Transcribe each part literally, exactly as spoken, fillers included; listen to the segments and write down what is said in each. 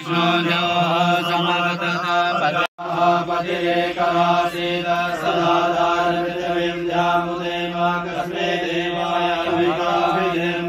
विष्णु देवः समवर्तते पतिरेकवासीद सदा दारविं जामुदे मा कस्मै देवाय विकाभिदेम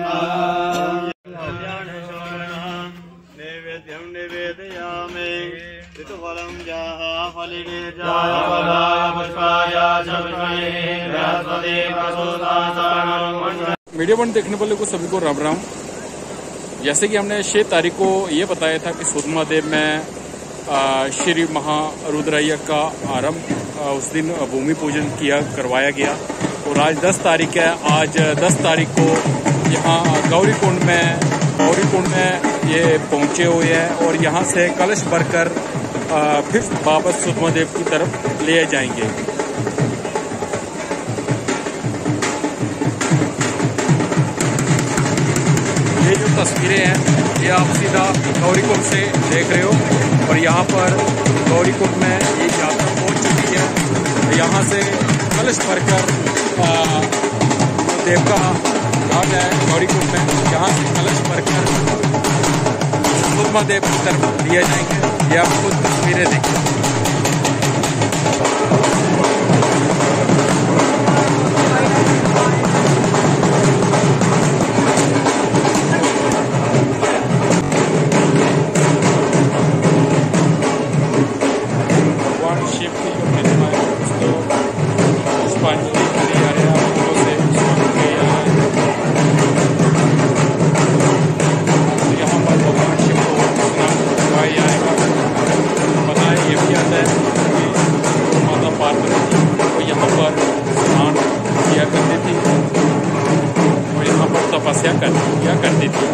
नैवेद्यं निवेदयामि ऋतुफलं जाः फलिने जाय फलाय पुष्पाय च विद्महे बृहस्पति प्रचोदयात्। वीडियो बंद देखने वाले को सभी को राम राम। जैसे कि हमने छह तारीख को ये बताया था कि सूद महादेव में श्री महारुद्रयज्ञ का आरंभ उस दिन भूमि पूजन किया करवाया गया और आज दस तारीख है। आज दस तारीख को यहाँ गौरीकुंड में गौरीकुंड में ये पहुँचे हुए हैं और यहाँ से कलश भरकर फिर वापस सूद महादेव की तरफ ले जाएंगे। ये जो तस्वीरें हैं ये आप सीधा गौरीकुंड से देख रहे हो और यहाँ पर गौरीकुंड में ये यात्रा पहुँच चुकी है। यहाँ से कलश भरकर देव का घाट है गौरीकुंड में, यहाँ से कलश भरकर सूद महादेव की तरफ लिए जाएंगे। ये आपको तस्वीरें देखिए। तपस्या कर किया करती थी।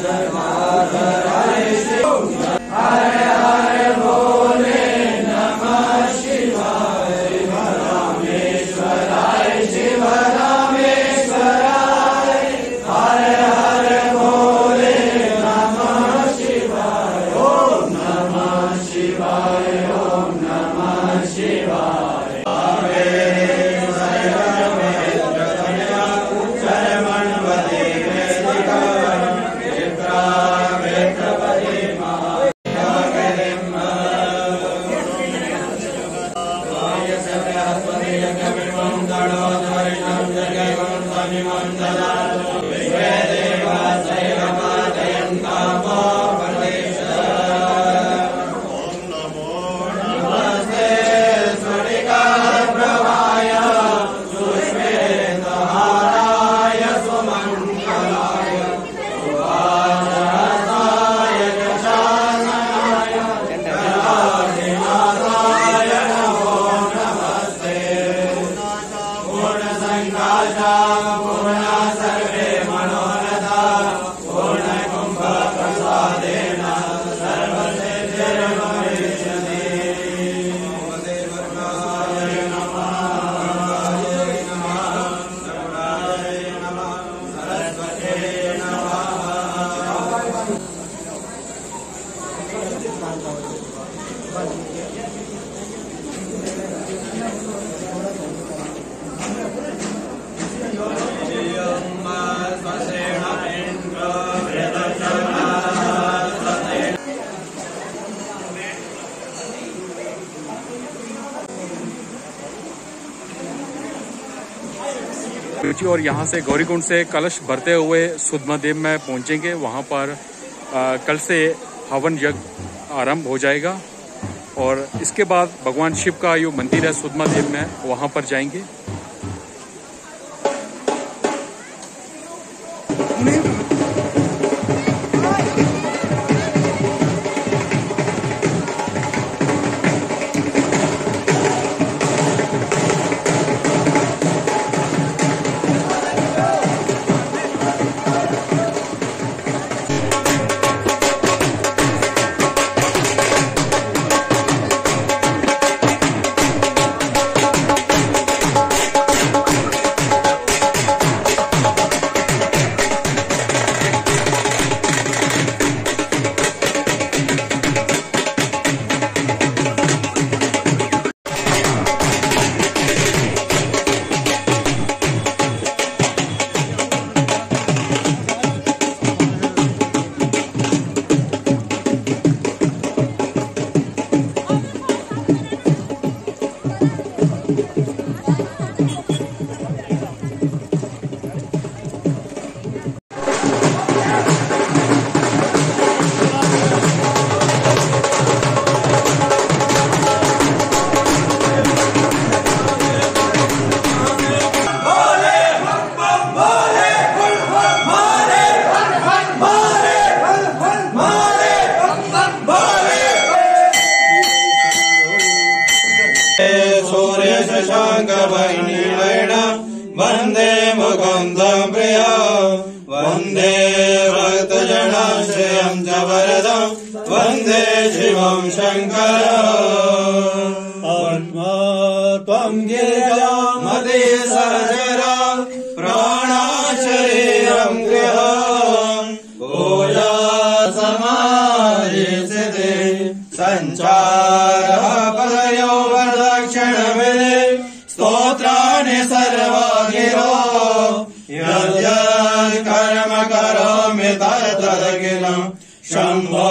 हरे हरे भोले नमः। और यहाँ से गौरीकुंड से कलश भरते हुए सुद्धमहादेव में पहुँचेंगे। वहाँ पर आ, कल से हवन यज्ञ आरंभ हो जाएगा और इसके बाद भगवान शिव का जो मंदिर है सुद्धमहादेव में, वहाँ पर जाएंगे। वंदे मुकुंदं प्रिया वंदे भक्तजनाश्रयं च वरदं वंदे शिवं शंकरं आत्मा त्वं गिरिजामति सहचरा प्राणाशरीरं गृहं पूजा समाधिस्थिते संचारः पदयो वरदक्षिणविधे स्तोत्राणि सर्वा गिरो यद्यत् कर्म करोमि तत्तदखिलं शम्भो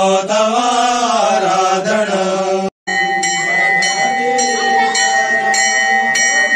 तवाराधनम्।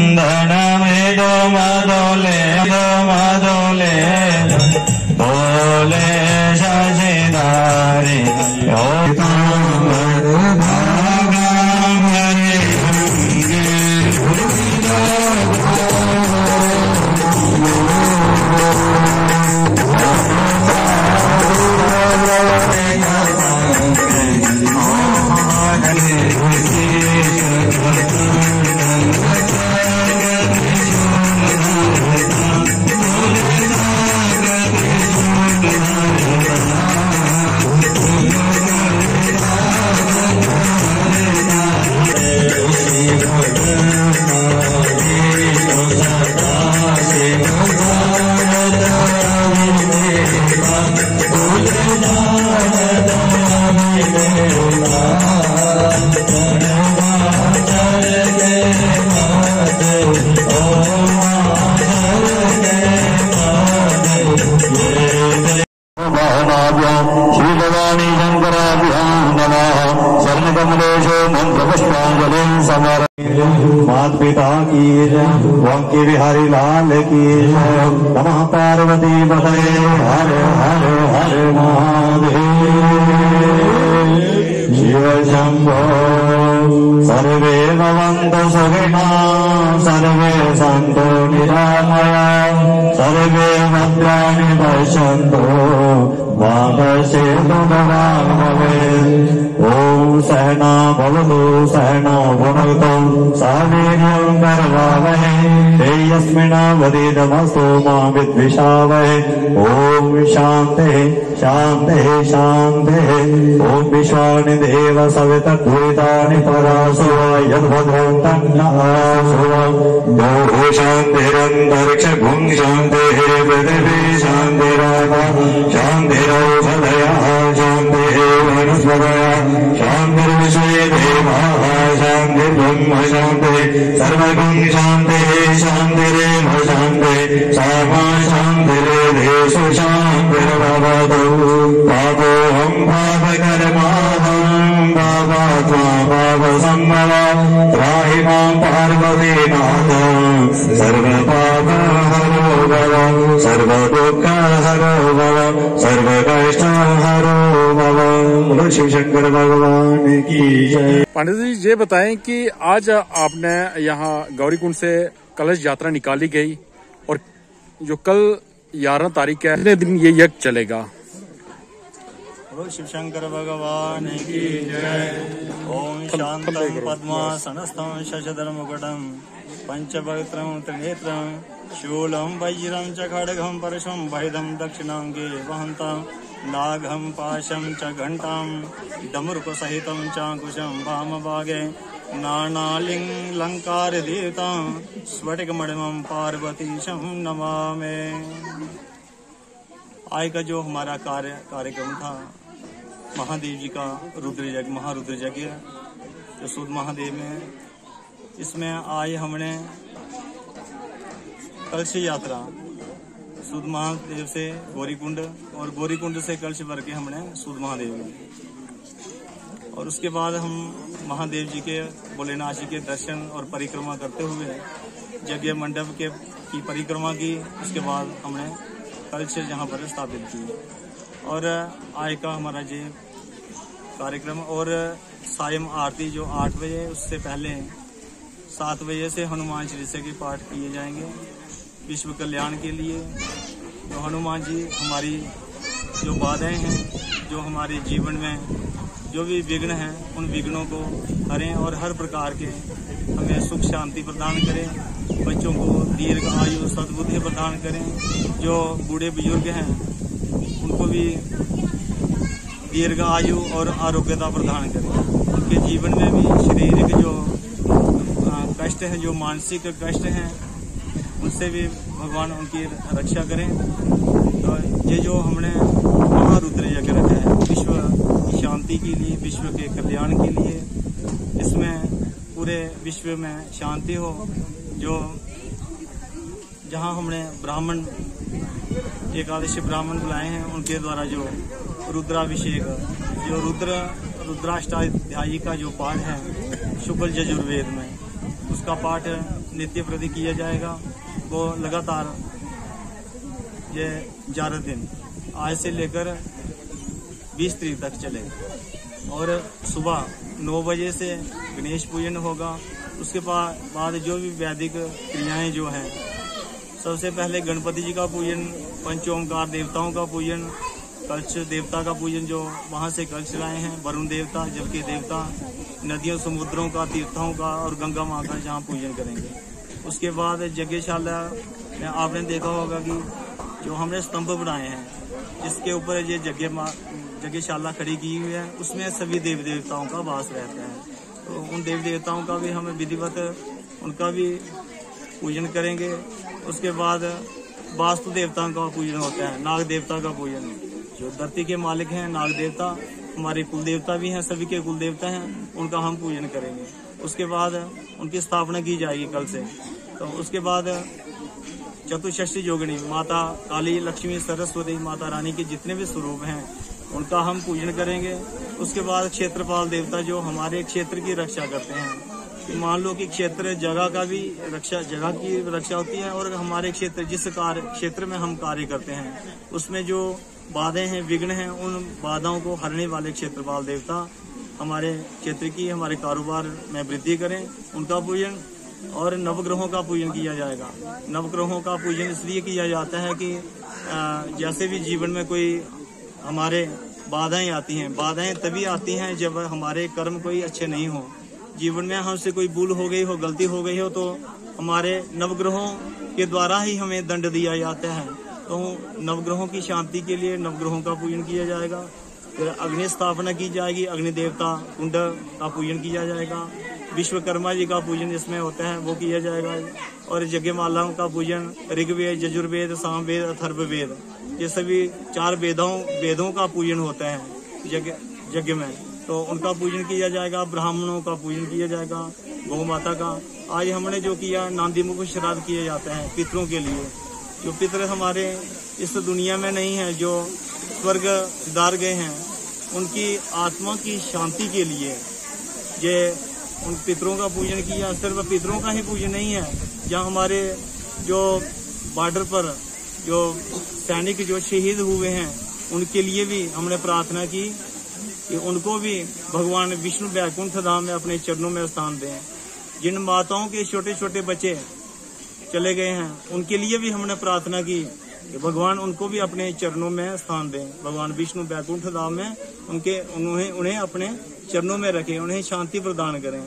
धनमिदो मदोले मदोले बोले शशिधारी श्रीभवानी शंकराभ्याम नमः शरणकमलेशो मंत्रपुष्पांजलिं समर्पयामि। माता पिता की जय, वांके बिहारी लाल की जय। नमः पार्वती पतये हर हर हर महादेव। शिव शंभो सर्वे भवन्तु सुखिनः सर्वे सन्तु निरामया सर्वे भद्राणि पश्यन्तु मा कश्चित् भवेत्। ॐ सहना भवतु सहना भुनक्तु सह वीर्यं करवावहै तेजस्विनावधीतमस्तु मा विद्विषावहै। ॐ शान्तिः शान्तिः शान्तिः। ॐ विश्वानि देव सविता दुरितानि परासो यद्भद्रं तन्नः यो शान्तिरन्तरिक्ष भुं शान्तिः पृथिवी शान्तिरापः शान्तिरौषधयः शान्तिः वनस्पतयः शान्तिर्विश्वे देवाः शान्तिर्ब्रह्म शान्तिः सर्वगुं शान्तिः शान्तिरेव शान्तिः सामा शान्तिरेधेषु शान्तिर्भवतु। पापोऽहं पापकर्माहं पापात्मा पापसम्भवा त्राहि मां पार्वतीनाथ सर्वपापहरो भव सर्वदुःखहरो भव सर्वकष्टहरो भव। बोलो शिव शंकर भगवान की जय। पंडित जी ये बताएं कि आज आपने यहाँ गौरीकुंड से कलश यात्रा निकाली गई और जो कल ग्यारह तारीख है कितने दिन ये यज्ञ चलेगा? बोलो शिव शंकर भगवान की जय। ओम शांतं पद्मासनस्थं शशधरमुकुटं पंचवक्त्रं त्रिनेत्रं शूलं वज्रं च खड्गं परशुं वैदं दक्षिणाङ्गे वहन्तं नागं पाशं च घण्टां डमरुकसहितं चाङ्कुशं वामभागे नानालिङ्गलङ्कारदीप्तं स्फटिकमणिमं पार्वतीशं नमामि। आज का जो हमारा कार्य कार्यक्रम था महादेव जी का रुद्र यज्ञ महारुद्र यज्ञ जो सूद महादेव में, इसमें आज हमने कलश यात्रा सूद महादेव से गौरीकुंड और गौरीकुंड से कलश भर के हमने सूद महादेव में, और उसके बाद हम महादेव जी के भोलेनाथ जी के दर्शन और परिक्रमा करते हुए यज्ञ मंडप के की परिक्रमा की। उसके बाद हमने कलश जहाँ पर स्थापित की और आज का हमारा ये कार्यक्रम और सायं आरती जो आठ बजे उससे पहले सात बजे से हनुमान चालीसा के पाठ किए जाएंगे विश्व कल्याण के लिए। तो हनुमान जी हमारी जो बाधाएं हैं जो हमारे जीवन में जो भी विघ्न हैं उन विघ्नों को हरें और हर प्रकार के हमें सुख शांति प्रदान करें। बच्चों को दीर्घ आयु सद्बुद्धि प्रदान करें। जो बूढ़े बुजुर्ग हैं उनको भी दीर्घ आयु और आरोग्यता प्रदान करें। उनके जीवन में भी शारीरिक जो कष्ट हैं जो मानसिक कष्ट हैं उनसे भी भगवान उनकी रक्षा करें। तो ये जो हमने महारुद्र यज्ञ रखा है विश्व शांति के लिए विश्व के कल्याण के लिए, इसमें पूरे विश्व में शांति हो। जो जहाँ हमने ब्राह्मण एकादशी ब्राह्मण बुलाए हैं उनके द्वारा जो रुद्राभिषेक जो रुद्र रुद्राष्टाध्यायी का जो पाठ है शुक्ल यजुर्वेद में उसका पाठ नित्य प्रति किया जाएगा वो लगातार ये ग्यारह दिन आज से लेकर बीस तारीख तक चलेगा। और सुबह नौ बजे से गणेश पूजन होगा। उसके बाद जो भी वैदिक क्रियाएं जो हैं, सबसे पहले गणपति जी का पूजन, पंचोमकार देवताओं का पूजन, कलश देवता का पूजन जो वहाँ से कलश लाए हैं, वरुण देवता, जल के देवता, नदियों समुद्रों का, तीर्थों का और गंगा माँ का जहाँ पूजन करेंगे। उसके बाद यज्ञशाला में आपने देखा होगा कि जो हमने स्तंभ बनाए हैं, जिसके ऊपर ये यज्ञ यज्ञशाला खड़ी की हुई है, उसमें सभी देव देवताओं का वास रहता है। तो उन देव देवताओं का भी हमें विधिवत उनका भी पूजन करेंगे। उसके बाद वास्तु देवताओं का पूजन होता है, नाग देवता का पूजन। जो धरती के मालिक हैं नाग देवता, हमारे कुल देवता भी हैं, सभी के कुल देवता हैं, उनका हम पूजन करेंगे। उसके बाद उनकी स्थापना की जाएगी कल से। तो उसके बाद चतुष्षष्ठी जोगिनी, माता काली, लक्ष्मी, सरस्वती, माता रानी के जितने भी स्वरूप हैं उनका हम पूजन करेंगे। उसके बाद क्षेत्रपाल देवता जो हमारे क्षेत्र की रक्षा करते हैं। मान लो कि क्षेत्र जगह का भी रक्षा, जगह की रक्षा होती है, और हमारे क्षेत्र जिस कार्य क्षेत्र में हम कार्य करते हैं उसमें जो बाधाएं हैं, विघ्न हैं, उन बाधाओं को हरने वाले क्षेत्रपाल देवता हमारे क्षेत्र की, हमारे कारोबार में वृद्धि करें, उनका पूजन। और नवग्रहों का पूजन किया जाएगा। नवग्रहों का पूजन इसलिए किया जाता है कि जैसे भी जीवन में कोई हमारे बाधाएं आती हैं, बाधाएं तभी आती हैं जब हमारे कर्म कोई अच्छे नहीं हो। जीवन में हमसे कोई भूल हो गई हो, गलती हो गई हो, तो हमारे नवग्रहों के द्वारा ही हमें दंड दिया जाता है। तो नवग्रहों की शांति के लिए नवग्रहों का पूजन किया जाएगा। फिर अग्नि स्थापना की जाएगी, अग्नि देवता कुंड का पूजन किया जाएगा। विश्वकर्मा जी का पूजन इसमें होता है वो किया जाएगा। और यज्ञमालाओं का पूजन, ऋग्वेद, यजुर्वेद, सामवेद, अथर्ववेद, ये सभी चार वेदों वेदों का पूजन होता है यज्ञ यज्ञ में, तो उनका पूजन किया जाएगा। ब्राह्मणों का पूजन किया जाएगा, गौ माता का। आज हमने जो किया, नांदी मुख श्राद्ध किए जाते हैं पितरों के लिए। जो पितर हमारे इस दुनिया में नहीं है, जो स्वर्ग सिधार गए हैं, उनकी आत्मा की शांति के लिए ये उन पितरों का पूजन किया। सिर्फ पितरों का ही पूजन नहीं है, जहाँ हमारे जो बॉर्डर पर जो सैनिक जो शहीद हुए हैं उनके लिए भी हमने प्रार्थना की कि उनको भी भगवान विष्णु वैकुंठ धाम में अपने चरणों में स्थान दें। जिन माताओं के छोटे छोटे बच्चे चले गए हैं उनके लिए भी हमने प्रार्थना की कि भगवान उनको भी अपने चरणों में स्थान दें। भगवान विष्णु वैकुंठ धाम में उनके उन्हें उन्हें अपने चरणों में रखें, उन्हें शांति प्रदान करें।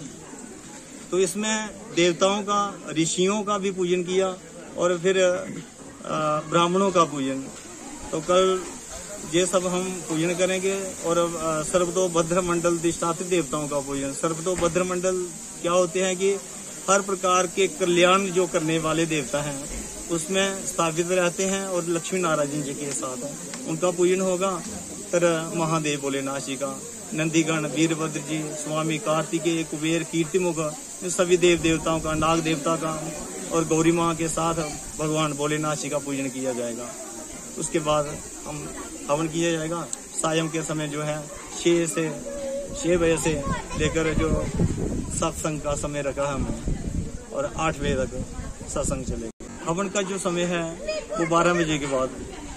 तो इसमें देवताओं का, ऋषियों का भी पूजन किया और फिर ब्राह्मणों का पूजन। तो कल ये सब हम पूजन करेंगे। और सर्वतो भद्र मंडल अधिष्ठात्री देवताओं का पूजन। सर्वतो भद्र मंडल क्या होते हैं कि हर प्रकार के कल्याण जो करने वाले देवता हैं उसमें स्थापित रहते हैं और लक्ष्मी नारायण जी के साथ हैं, उनका पूजन होगा। फिर महादेव भोलेनाथ जी का, नंदीगण, वीरभद्र जी, स्वामी कार्तिकेय, कुबेर, कीर्तिमुख, इन सभी देव देवताओं का, नाग देवता का और गौरी माँ के साथ भगवान भोलेनाथ जी का पूजन किया जाएगा। उसके बाद हम हवन किया जाएगा। सायं के समय जो है छः से छः बजे से लेकर जो सत्संग का समय रखा है हमने, और आठ बजे तक सत्संग चलेगा। हवन का जो समय है वो बारह बजे के बाद,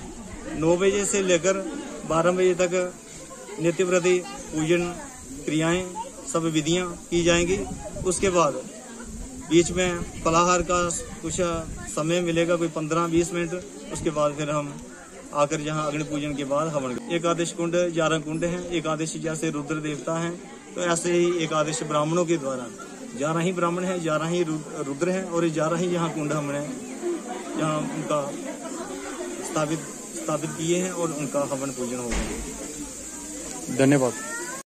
नौ बजे से लेकर बारह बजे तक नित्य प्रति पूजन क्रियाएं, सब विधियां की जाएंगी। उसके बाद बीच में फलाहार का कुछ समय मिलेगा, कोई पंद्रह बीस मिनट। उसके बाद फिर हम आकर जहां अग्नि पूजन के बाद हवन। एकादश कुंड ग्यारह कुंड हैं। एकादशी जैसे रुद्र देवता हैं तो ऐसे ही एकादश ब्राह्मणों के द्वारा ग्यारह ही ब्राह्मण हैं, ग्यारह ही रुद्र हैं और ग्यारह ही यहाँ कुंड हमने यहाँ उनका स्थापित स्थापित किए हैं और उनका हवन पूजन होगा। धन्यवाद।